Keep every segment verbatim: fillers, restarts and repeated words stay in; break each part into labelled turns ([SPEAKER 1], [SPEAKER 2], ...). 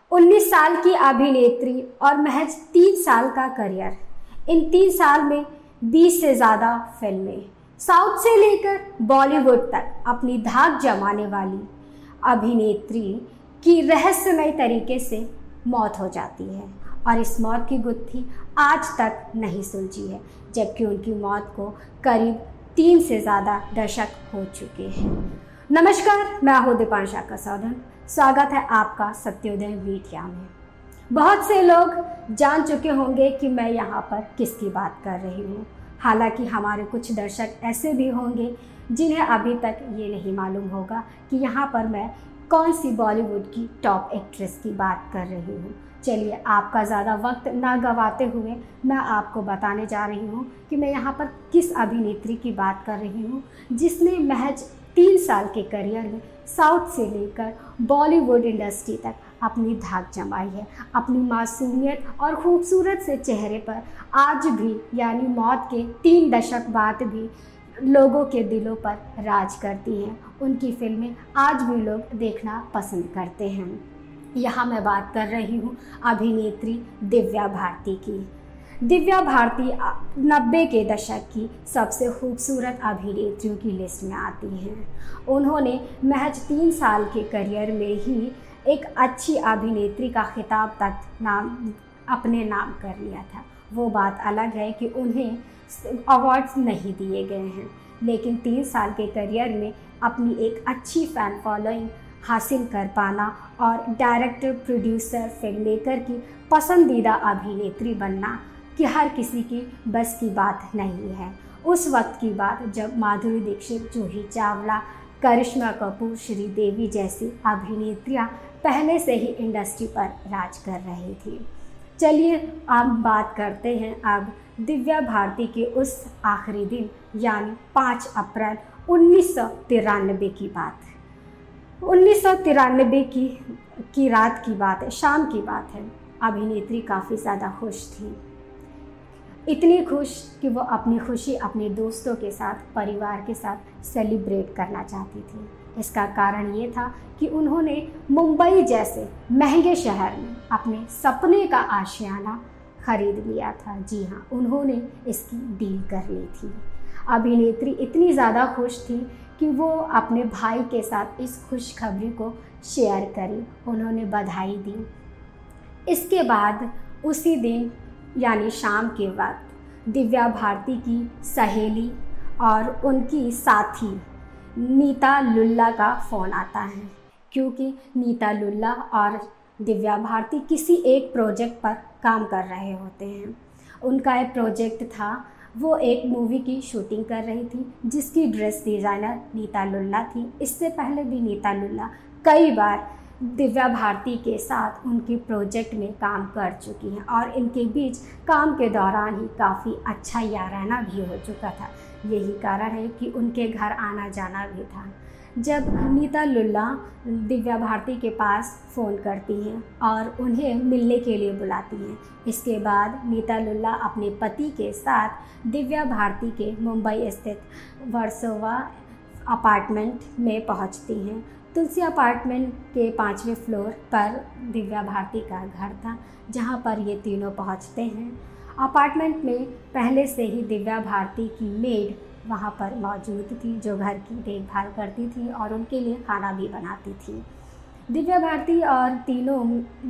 [SPEAKER 1] उन्नीस साल की अभिनेत्री और महज तीन साल का करियर। इन तीन साल में बीस से ज़्यादा फिल्में, साउथ से लेकर बॉलीवुड तक अपनी धाक जमाने वाली अभिनेत्री की रहस्यमय तरीके से मौत हो जाती है और इस मौत की गुत्थी आज तक नहीं सुलझी है, जबकि उनकी मौत को करीब तीन से ज़्यादा दशक हो चुके हैं। नमस्कार, मैं हूँ दीपांशा कसौदन। स्वागत है आपका सत्योदय मीडिया में। बहुत से लोग जान चुके होंगे कि मैं यहाँ पर किसकी बात कर रही हूँ। हालांकि हमारे कुछ दर्शक ऐसे भी होंगे जिन्हें अभी तक ये नहीं मालूम होगा कि यहाँ पर मैं कौन सी बॉलीवुड की टॉप एक्ट्रेस की बात कर रही हूँ। चलिए, आपका ज़्यादा वक्त ना गंवाते हुए मैं आपको बताने जा रही हूँ कि मैं यहाँ पर किस अभिनेत्री की बात कर रही हूँ जिसने महज तीन साल के करियर में साउथ से लेकर बॉलीवुड इंडस्ट्री तक अपनी धाक जमाई है। अपनी मासूमियत और खूबसूरत से चेहरे पर आज भी यानी मौत के तीन दशक बाद भी लोगों के दिलों पर राज करती हैं। उनकी फिल्में आज भी लोग देखना पसंद करते हैं। यहाँ मैं बात कर रही हूँ अभिनेत्री दिव्या भारती की। दिव्या भारती नब्बे के दशक की सबसे खूबसूरत अभिनेत्रियों की लिस्ट में आती हैं। उन्होंने महज तीन साल के करियर में ही एक अच्छी अभिनेत्री का खिताब तक नाम अपने नाम कर लिया था। वो बात अलग है कि उन्हें अवार्ड्स नहीं दिए गए हैं, लेकिन तीन साल के करियर में अपनी एक अच्छी फ़ैन फॉलोइंग हासिल कर पाना और डायरेक्टर, प्रोड्यूसर, फिल्म मेकर की पसंदीदा अभिनेत्री बनना कि हर किसी की बस की बात नहीं है। उस वक्त की बात जब माधुरी दीक्षित, जूही चावला, करिश्मा कपूर, श्रीदेवी जैसी अभिनेत्रियां पहले से ही इंडस्ट्री पर राज कर रही थी। चलिए अब बात करते हैं अब दिव्या भारती के उस आखिरी दिन यानी पाँच अप्रैल उन्नीस सौ तिरानवे की बात। उन्नीस सौ तिरानवे की की रात की बात है, शाम की बात है। अभिनेत्री काफ़ी ज़्यादा खुश थी, इतनी खुश कि वो अपनी खुशी अपने दोस्तों के साथ, परिवार के साथ सेलिब्रेट करना चाहती थी। इसका कारण ये था कि उन्होंने मुंबई जैसे महंगे शहर में अपने सपने का आशियाना खरीद लिया था। जी हाँ, उन्होंने इसकी डील कर ली थी। अभिनेत्री इतनी ज़्यादा खुश थी कि वो अपने भाई के साथ इस खुशखबरी को शेयर करी, उन्होंने बधाई दी। इसके बाद उसी दिन यानी शाम के वक्त दिव्या भारती की सहेली और उनकी साथी नीता लुल्ला का फ़ोन आता है, क्योंकि नीता लुल्ला और दिव्या भारती किसी एक प्रोजेक्ट पर काम कर रहे होते हैं। उनका एक प्रोजेक्ट था, वो एक मूवी की शूटिंग कर रही थी जिसकी ड्रेस डिज़ाइनर नीता लुल्ला थी। इससे पहले भी नीता लुल्ला कई बार दिव्या भारती के साथ उनके प्रोजेक्ट में काम कर चुकी हैं और इनके बीच काम के दौरान ही काफ़ी अच्छा याराना भी हो चुका था। यही कारण है कि उनके घर आना जाना भी था। जब नीता लुल्ला दिव्या भारती के पास फ़ोन करती हैं और उन्हें मिलने के लिए बुलाती हैं, इसके बाद नीता लुल्ला अपने पति के साथ दिव्या भारती के मुंबई स्थित वर्सोवा अपार्टमेंट में पहुंचती हैं। तुलसी अपार्टमेंट के पाँचवें फ्लोर पर दिव्या भारती का घर था, जहां पर ये तीनों पहुंचते हैं। अपार्टमेंट में पहले से ही दिव्या भारती की मेड वहां पर मौजूद थी, जो घर की देखभाल करती थी और उनके लिए खाना भी बनाती थी। दिव्या भारती और तीनों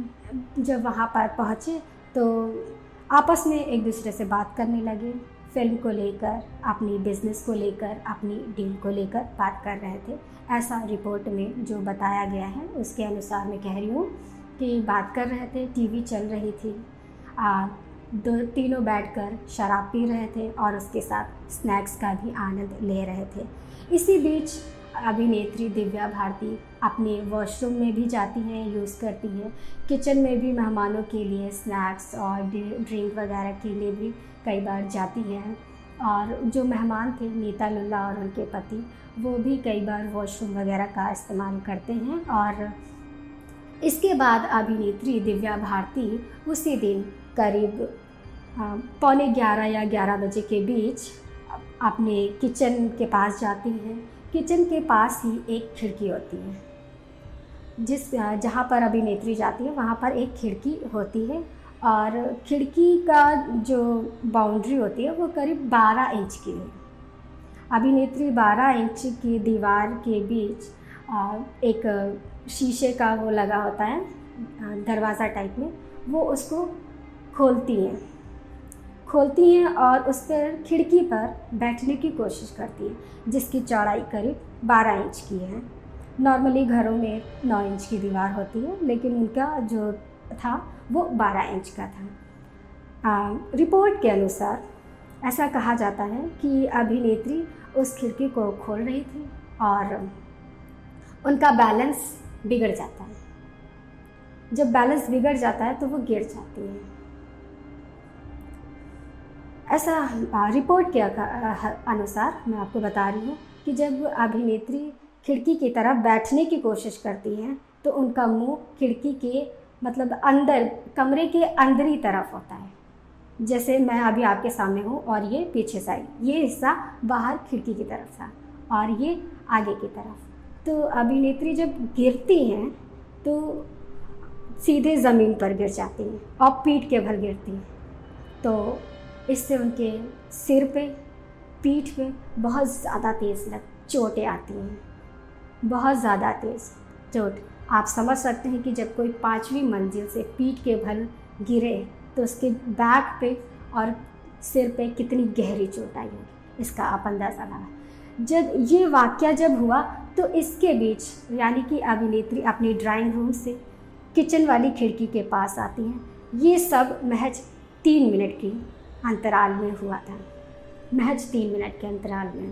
[SPEAKER 1] जब वहां पर पहुँचे तो आपस में एक दूसरे से बात करने लगे। फिल्म को लेकर, अपनी बिज़नेस को लेकर, अपनी डील को लेकर बात कर रहे थे। ऐसा रिपोर्ट में जो बताया गया है उसके अनुसार मैं कह रही हूँ कि बात कर रहे थे, टीवी चल रही थी, आ, दो तीनों बैठकर शराब पी रहे थे और उसके साथ स्नैक्स का भी आनंद ले रहे थे। इसी बीच अभिनेत्री दिव्या भारती अपने वॉशरूम में भी जाती हैं, यूज़ करती है। किचन में भी मेहमानों के लिए स्नैक्स और ड्रिंक वगैरह के लिए भी कई बार जाती हैं। और जो मेहमान थे नीता लुल्ला और उनके पति, वो भी कई बार वॉशरूम वगैरह का इस्तेमाल करते हैं। और इसके बाद अभिनेत्री दिव्या भारती उसी दिन करीब पौने ग्यारह या ग्यारह बजे के बीच अपने किचन के पास जाती हैं। किचन के पास ही एक खिड़की होती है। जिस जहाँ पर अभिनेत्री जाती है वहाँ पर एक खिड़की होती है और खिड़की का जो बाउंड्री होती है वो करीब बारह इंच की है। अभिनेत्री बारह इंच की दीवार के बीच एक शीशे का वो लगा होता है दरवाज़ा टाइप में, वो उसको खोलती हैं खोलती हैं और उस पर खिड़की पर बैठने की कोशिश करती हैं, जिसकी चौड़ाई करीब बारह इंच की है। नॉर्मली घरों में नौ इंच की दीवार होती है, लेकिन उनका जो था वो बारह इंच का था। आ, रिपोर्ट के अनुसार ऐसा कहा जाता है कि अभिनेत्री उस खिड़की को खोल रही थी और उनका बैलेंस बिगड़ जाता है। जब बैलेंस बिगड़ जाता है तो वो गिर जाती है। ऐसा रिपोर्ट के अनुसार मैं आपको बता रही हूँ कि जब अभिनेत्री खिड़की की तरफ बैठने की कोशिश करती हैं तो उनका मुंह खिड़की के मतलब अंदर, कमरे के अंदरी तरफ होता है। जैसे मैं अभी आपके सामने हूँ और ये पीछे साइड, ये हिस्सा बाहर खिड़की की तरफ था और ये आगे की तरफ। तो अभिनेत्री जब गिरती हैं तो सीधे ज़मीन पर गिर जाती हैं और पीठ के बल गिरती हैं। तो इससे उनके सिर पे, पीठ पे बहुत ज़्यादा तेज़ लग चोटें आती हैं, बहुत ज़्यादा तेज़ चोट। आप समझ सकते हैं कि जब कोई पाँचवीं मंजिल से पीठ के बल गिरे तो उसके बैक पे और सिर पे कितनी गहरी चोट आई होगी, इसका आप अंदाज़ा लगा। जब ये वाक़या जब हुआ तो इसके बीच यानी कि अभिनेत्री अपनी ड्राइंग रूम से किचन वाली खिड़की के पास आती हैं। ये सब महज तीन मिनट की अंतराल में हुआ था, महज तीन मिनट के अंतराल में।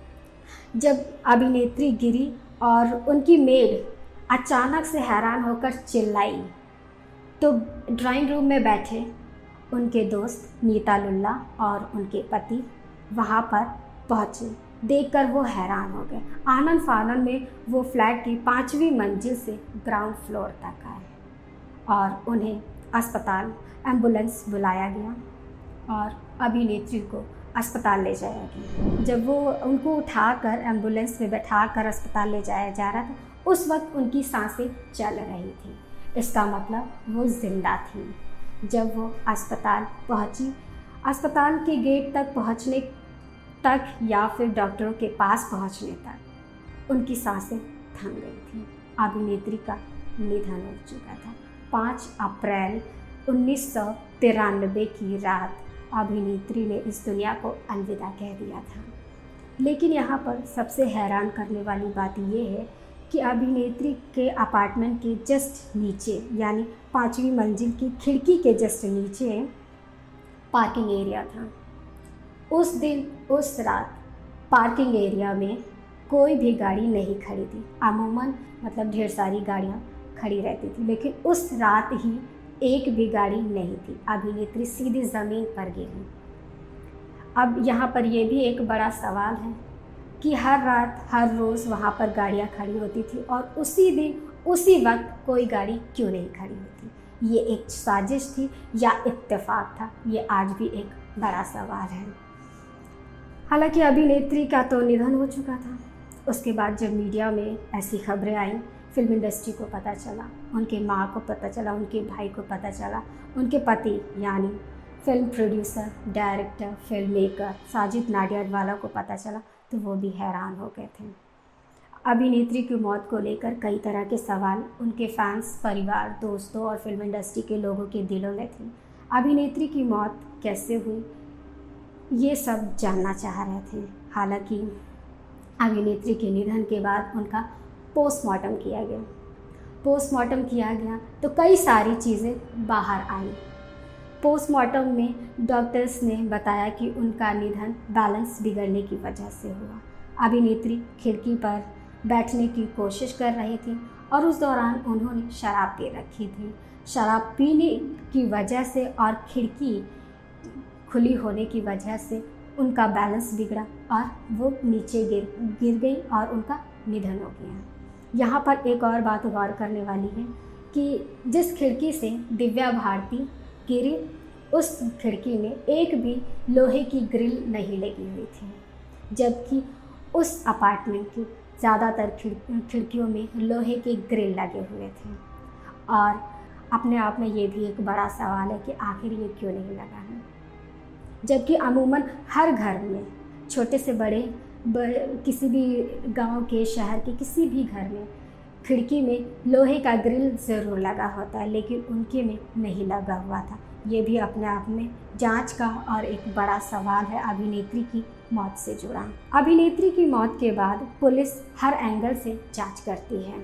[SPEAKER 1] जब अभिनेत्री गिरी और उनकी मेड अचानक से हैरान होकर चिल्लाई तो ड्राइंग रूम में बैठे उनके दोस्त नीता लुल्ला और उनके पति वहाँ पर पहुँचे। देखकर वो हैरान हो गए। आनन फानन में वो फ्लैट की पाँचवीं मंजिल से ग्राउंड फ्लोर तक आए और उन्हें अस्पताल एम्बुलेंस बुलाया गया और अभिनेत्री को अस्पताल ले जाया गया। जब वो उनको उठाकर एम्बुलेंस में बैठाकर अस्पताल ले जाया जा रहा था उस वक्त उनकी सांसें चल रही थी, इसका मतलब वो ज़िंदा थी। जब वो अस्पताल पहुंची, अस्पताल के गेट तक पहुंचने तक या फिर डॉक्टरों के पास पहुंचने तक उनकी सांसें थम गई थी। अभिनेत्री का निधन हो चुका था। पाँच अप्रैल उन्नीस सौ तिरानवे की रात अभिनेत्री ने इस दुनिया को अलविदा कह दिया था। लेकिन यहाँ पर सबसे हैरान करने वाली बात यह है कि अभिनेत्री के अपार्टमेंट के जस्ट नीचे यानी पाँचवीं मंजिल की खिड़की के जस्ट नीचे पार्किंग एरिया था। उस दिन उस रात पार्किंग एरिया में कोई भी गाड़ी नहीं खड़ी थी। अमूमन मतलब ढेर सारी गाड़ियाँ खड़ी रहती थी, लेकिन उस रात ही एक भी गाड़ी नहीं थी। अभिनेत्री सीधी ज़मीन पर गिरी। अब यहाँ पर यह भी एक बड़ा सवाल है कि हर रात हर रोज़ वहाँ पर गाड़ियाँ खड़ी होती थी और उसी दिन उसी वक्त कोई गाड़ी क्यों नहीं खड़ी होती। ये एक साजिश थी या इत्तेफाक था, ये आज भी एक बड़ा सवाल है। हालांकि अभिनेत्री का तो निधन हो चुका था। उसके बाद जब मीडिया में ऐसी खबरें आई, फिल्म इंडस्ट्री को पता चला, उनके माँ को पता चला, उनके भाई को पता चला, उनके पति यानी film producer, director, film maker Sajid Nadiadwala को पता चला तो वो भी हैरान हो गए थे। अभिनेत्री की मौत को लेकर कई तरह के सवाल उनके फैंस, परिवार, दोस्तों और फिल्म इंडस्ट्री के लोगों के दिलों में थे। अभिनेत्री की मौत कैसे हुई ये सब जानना चाह रहे थे। हालांकि अभिनेत्री के निधन के बाद उनका पोस्टमार्टम किया गया पोस्टमार्टम किया गया तो कई सारी चीज़ें बाहर आई। पोस्टमार्टम में डॉक्टर्स ने बताया कि उनका निधन बैलेंस बिगड़ने की वजह से हुआ। अभिनेत्री खिड़की पर बैठने की कोशिश कर रही थी और उस दौरान उन्होंने शराब पी रखी थी। शराब पीने की वजह से और खिड़की खुली होने की वजह से उनका बैलेंस बिगड़ा और वो नीचे गिर गिर गई और उनका निधन हो गया। यहाँ पर एक और बात गौर करने वाली है कि जिस खिड़की से दिव्या भारती गिरी उस खिड़की में एक भी लोहे की ग्रिल नहीं लगी हुई थी, जबकि उस अपार्टमेंट की ज़्यादातर खिड़ खिड़कियों में लोहे के ग्रिल लगे हुए थे। और अपने आप में ये भी एक बड़ा सवाल है कि आखिर ये क्यों नहीं लगा है, जबकि अमूमन हर घर में, छोटे से बड़े, बड़े किसी भी गांव के, शहर के किसी भी घर में खिड़की में लोहे का ग्रिल ज़रूर लगा होता है, लेकिन उनके में नहीं लगा हुआ था। ये भी अपने आप में जांच का और एक बड़ा सवाल है अभिनेत्री की मौत से जुड़ा। अभिनेत्री की मौत के बाद पुलिस हर एंगल से जांच करती है,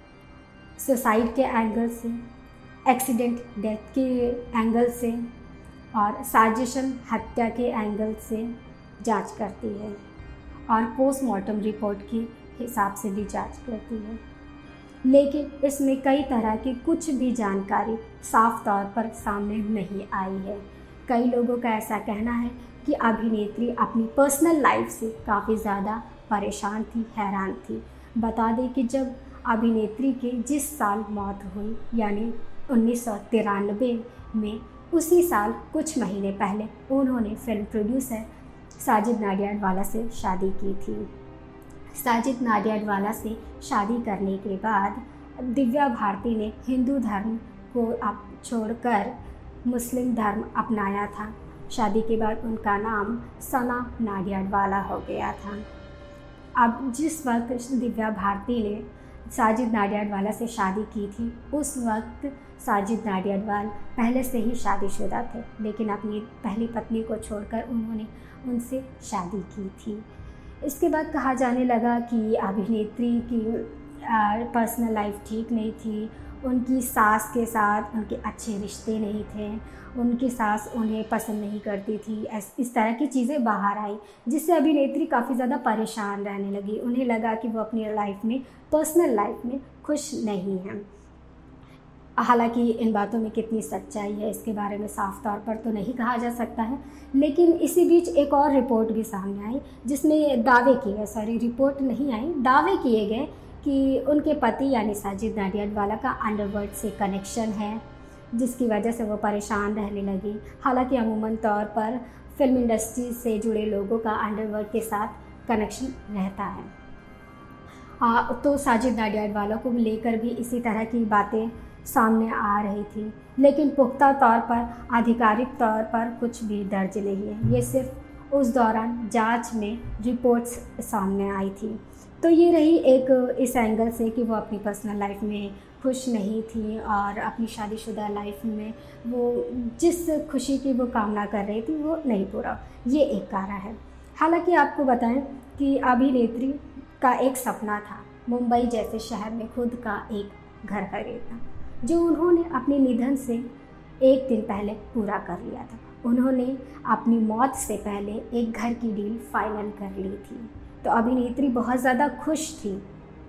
[SPEAKER 1] सुसाइड के एंगल से, एक्सीडेंट डेथ के एंगल से और साजिशन हत्या के एंगल से जांच करती है और पोस्टमार्टम रिपोर्ट के हिसाब से भी जांच करती है। लेकिन इसमें कई तरह की कुछ भी जानकारी साफ तौर पर सामने नहीं आई है। कई लोगों का ऐसा कहना है कि अभिनेत्री अपनी पर्सनल लाइफ से काफ़ी ज़्यादा परेशान थी, हैरान थी। बता दें कि जब अभिनेत्री की जिस साल मौत हुई यानी उन्नीस सौ तिरानवे में, उसी साल कुछ महीने पहले उन्होंने फिल्म प्रोड्यूसर साजिद नाडियाडवाला से शादी की थी। साजिद नाडियाडवाला से शादी करने के बाद दिव्या भारती ने हिंदू धर्म को अब छोड़कर मुस्लिम धर्म अपनाया था। शादी के बाद उनका नाम सना नाडियाडवाला हो गया था। अब जिस वक्त दिव्या भारती ने साजिद नाडियाडवाला से शादी की थी, उस वक्त साजिद नाडियाडवाला पहले से ही शादीशुदा थे, लेकिन अपनी पहली पत्नी को छोड़कर उन्होंने उनसे शादी की थी। इसके बाद कहा जाने लगा कि अभिनेत्री की पर्सनल लाइफ ठीक नहीं थी, उनकी सास के साथ उनके अच्छे रिश्ते नहीं थे, उनकी सास उन्हें पसंद नहीं करती थी। इस तरह की चीज़ें बाहर आई, जिससे अभिनेत्री काफ़ी ज़्यादा परेशान रहने लगी। उन्हें लगा कि वो अपनी लाइफ में, पर्सनल लाइफ में खुश नहीं है। हालांकि इन बातों में कितनी सच्चाई है इसके बारे में साफ तौर पर तो नहीं कहा जा सकता है, लेकिन इसी बीच एक और रिपोर्ट भी सामने आई जिसमें दावे किए, सॉरी रिपोर्ट नहीं आई, दावे किए गए कि उनके पति यानी साजिद नाडियाडवाला का अंडरवर्ल्ड से कनेक्शन है, जिसकी वजह से वो परेशान रहने लगी। हालांकि अमूमन तौर पर फिल्म इंडस्ट्री से जुड़े लोगों का अंडरवर्ल्ड के साथ कनेक्शन रहता है। आ, तो साजिद नाडियाडवाला को लेकर भी इसी तरह की बातें सामने आ रही थी, लेकिन पुख्ता तौर पर, आधिकारिक तौर पर कुछ भी दर्ज नहीं है। ये सिर्फ उस दौरान जांच में रिपोर्ट्स सामने आई थी। तो ये रही एक इस एंगल से कि वो अपनी पर्सनल लाइफ में खुश नहीं थी और अपनी शादीशुदा लाइफ में वो जिस खुशी की वो कामना कर रही थी वो नहीं पूरा, ये एक कारण है। हालांकि आपको बताएं कि अभिनेत्री का एक सपना था मुंबई जैसे शहर में खुद का एक घर खरीदना, जो उन्होंने अपने निधन से एक दिन पहले पूरा कर लिया था। उन्होंने अपनी मौत से पहले एक घर की डील फाइनल कर ली थी। तो अभिनेत्री बहुत ज़्यादा खुश थी।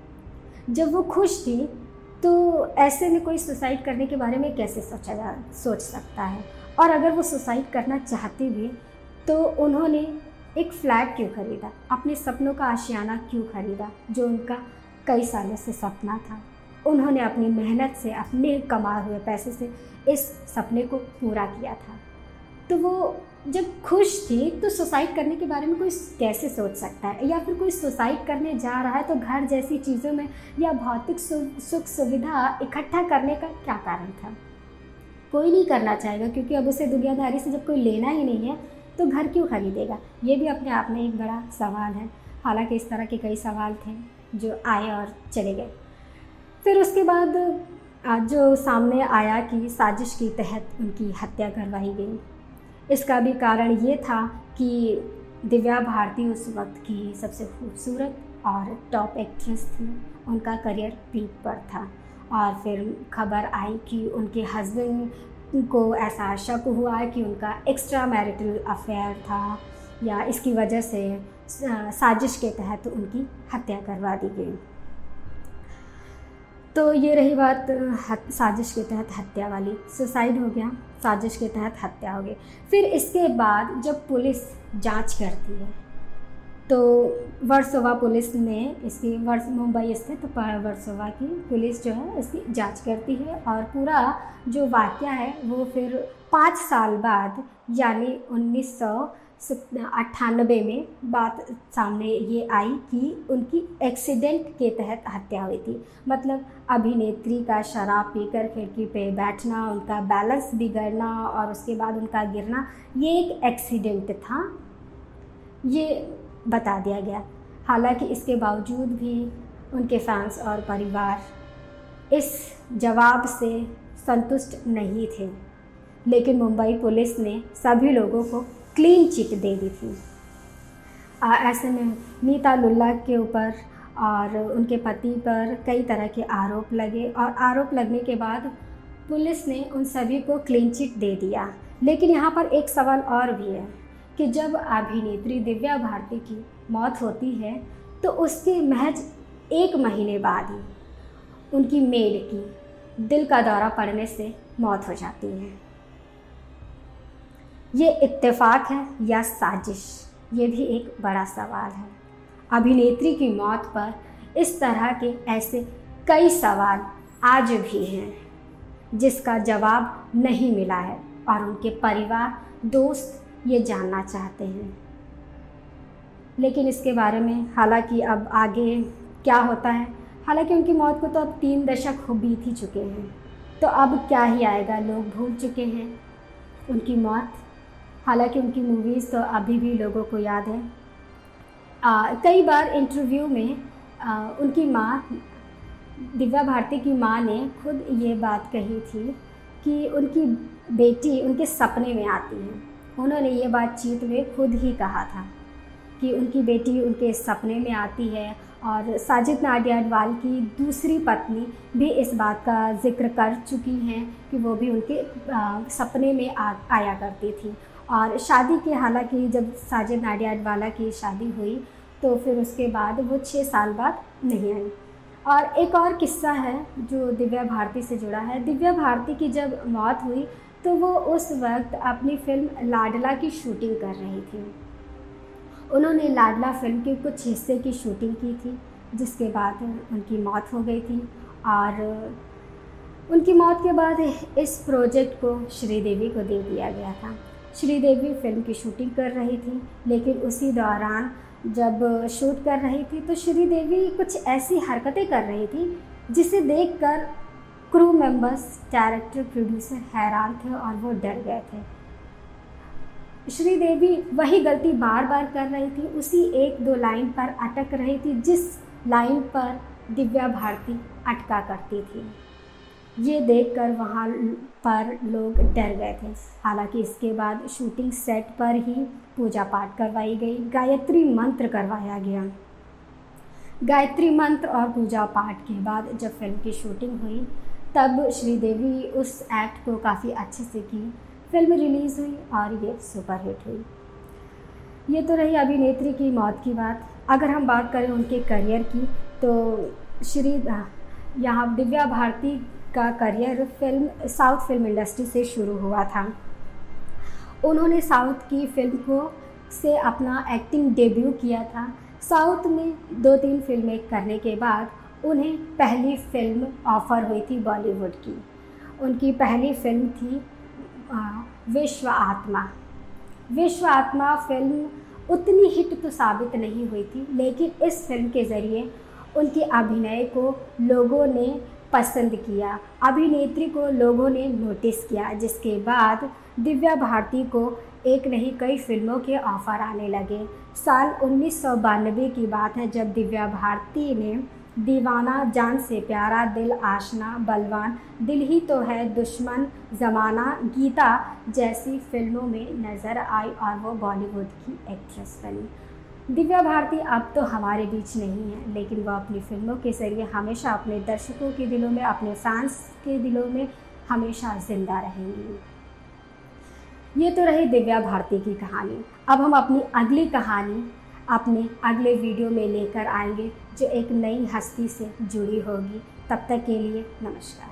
[SPEAKER 1] जब वो खुश थी तो ऐसे में कोई सुसाइड करने के बारे में कैसे सोचा जा सोच सकता है, और अगर वो सुसाइड करना चाहती भी तो उन्होंने एक फ्लैट क्यों खरीदा, अपने सपनों का आशियाना क्यों खरीदा, जो उनका कई सालों से सपना था। उन्होंने अपनी मेहनत से, अपने कमाए हुए पैसे से इस सपने को पूरा किया था। तो वो जब खुश थी तो सुसाइड करने के बारे में कोई कैसे सोच सकता है, या फिर कोई सुसाइड करने जा रहा है तो घर जैसी चीज़ों में या भौतिक सुख सुविधा इकट्ठा करने का क्या कारण था। कोई नहीं करना चाहेगा, क्योंकि अब उसे दुनियादारी से जब कोई लेना ही नहीं है तो घर क्यों खरीदेगा। ये भी अपने आप में एक बड़ा सवाल है। हालांकि इस तरह के कई सवाल थे जो आए और चले गए। फिर उसके बाद जो सामने आया कि साजिश के तहत उनकी हत्या करवाई गई, इसका भी कारण ये था कि दिव्या भारती उस वक्त की सबसे खूबसूरत और टॉप एक्ट्रेस थी, उनका करियर पीक पर था। और फिर खबर आई कि उनके हस्बैंड को ऐसा शक हुआ कि उनका एक्स्ट्रा मैरिटल अफेयर था, या इसकी वजह से साजिश के तहत उनकी हत्या करवा दी गई। तो ये रही बात साजिश के तहत हत्या वाली। सुसाइड हो गया, साजिश के तहत हत्या हो गई। फिर इसके बाद जब पुलिस जांच करती है तो वर्सोवा पुलिस ने इसकी वर्स मुंबई स्थित वर्सोवा की पुलिस जो है इसकी जांच करती है, और पूरा जो वाक़या है वो फिर पाँच साल बाद यानी उन्नीस सौ अट्ठानबे में बात सामने ये आई कि उनकी एक्सीडेंट के तहत हत्या हुई थी। मतलब अभिनेत्री का शराब पीकर खिड़की पे बैठना, उनका बैलेंस बिगड़ना और उसके बाद उनका गिरना, ये एक एक्सीडेंट था, ये बता दिया गया। हालांकि इसके बावजूद भी उनके फैंस और परिवार इस जवाब से संतुष्ट नहीं थे, लेकिन मुंबई पुलिस ने सभी लोगों को क्लीन चिट दे दी थी। आ, ऐसे में नीता लुल्ला के ऊपर और उनके पति पर कई तरह के आरोप लगे और आरोप लगने के बाद पुलिस ने उन सभी को क्लीन चिट दे दिया। लेकिन यहाँ पर एक सवाल और भी है कि जब अभिनेत्री दिव्या भारती की मौत होती है तो उसके महज एक महीने बाद ही उनकी मेड की दिल का दौरा पड़ने से मौत हो जाती है। ये इत्तेफाक है या साजिश, ये भी एक बड़ा सवाल है। अभिनेत्री की मौत पर इस तरह के ऐसे कई सवाल आज भी हैं जिसका जवाब नहीं मिला है और उनके परिवार, दोस्त ये जानना चाहते हैं। लेकिन इसके बारे में हालांकि अब आगे क्या होता है, हालांकि उनकी मौत को तो अब तीन दशक हो बीत ही चुके हैं, तो अब क्या ही आएगा, लोग भूल चुके हैं उनकी मौत। हालांकि उनकी मूवीज़ तो अभी भी लोगों को याद है। आ, कई बार इंटरव्यू में आ, उनकी माँ, दिव्या भारती की माँ ने खुद ये बात कही थी कि उनकी बेटी उनके सपने में आती है। उन्होंने ये बातचीत में खुद ही कहा था कि उनकी बेटी उनके सपने में आती है और साजिद नाडियाडवाल की दूसरी पत्नी भी इस बात का जिक्र कर चुकी हैं कि वो भी उनके आ, सपने में आ, आया करती थी। और शादी के, हालांकि जब साजिद नाडियाडवाला की शादी हुई तो फिर उसके बाद वो छः साल बाद नहीं आई। और एक और किस्सा है जो दिव्या भारती से जुड़ा है। दिव्या भारती की जब मौत हुई तो वो उस वक्त अपनी फ़िल्म लाडला की शूटिंग कर रही थी। उन्होंने लाडला फिल्म के कुछ हिस्से की शूटिंग की थी, जिसके बाद उनकी मौत हो गई थी। और उनकी मौत के बाद इस प्रोजेक्ट को श्रीदेवी को दे दिया गया था। श्रीदेवी फिल्म की शूटिंग कर रही थी, लेकिन उसी दौरान जब शूट कर रही थी तो श्रीदेवी कुछ ऐसी हरकतें कर रही थी जिसे देखकर क्रू मेंबर्स, डायरेक्टर, प्रोड्यूसर हैरान थे और वो डर गए थे। श्रीदेवी वही गलती बार बार कर रही थी, उसी एक दो लाइन पर अटक रही थी जिस लाइन पर दिव्या भारती अटका करती थी। ये देखकर वहाँ पर लोग डर गए थे। हालांकि इसके बाद शूटिंग सेट पर ही पूजा पाठ करवाई गई, गायत्री मंत्र करवाया गया। गायत्री मंत्र और पूजा पाठ के बाद जब फिल्म की शूटिंग हुई तब श्रीदेवी उस एक्ट को काफ़ी अच्छे से की। फिल्म रिलीज़ हुई और ये सुपरहिट हुई। ये तो रही अभिनेत्री की मौत की बात। अगर हम बात करें उनके करियर की तो श्री यहाँ दिव्या भारती का career film south film industry से शुरू हुआ था। उन्होंने साउथ की फिल्म को से अपना एक्टिंग डेब्यू किया था। साउथ में दो तीन फिल्में करने के बाद उन्हें पहली फिल्म ऑफ़र हुई थी बॉलीवुड की। उनकी पहली फिल्म थी विश्व आत्मा। विश्व आत्मा फिल्म उतनी हिट तो साबित नहीं हुई थी, लेकिन इस फिल्म के ज़रिए उनके अभिनय को लोगों ने पसंद किया, अभिनेत्री को लोगों ने नोटिस किया, जिसके बाद दिव्या भारती को एक नहीं कई फिल्मों के ऑफ़र आने लगे। साल उन्नीस सौ बानवे की बात है जब दिव्या भारती ने दीवाना, जान से प्यारा, दिल आशना, बलवान, दिल ही तो है, दुश्मन, ज़माना, गीता जैसी फिल्मों में नज़र आई और वो बॉलीवुड की एक्ट्रेस बनी। दिव्या भारती अब तो हमारे बीच नहीं है, लेकिन वह अपनी फिल्मों के ज़रिए हमेशा अपने दर्शकों के दिलों में, अपने फैंस के दिलों में हमेशा ज़िंदा रहेंगी। ये तो रही दिव्या भारती की कहानी। अब हम अपनी अगली कहानी अपने अगले वीडियो में लेकर आएंगे जो एक नई हस्ती से जुड़ी होगी। तब तक के लिए नमस्कार।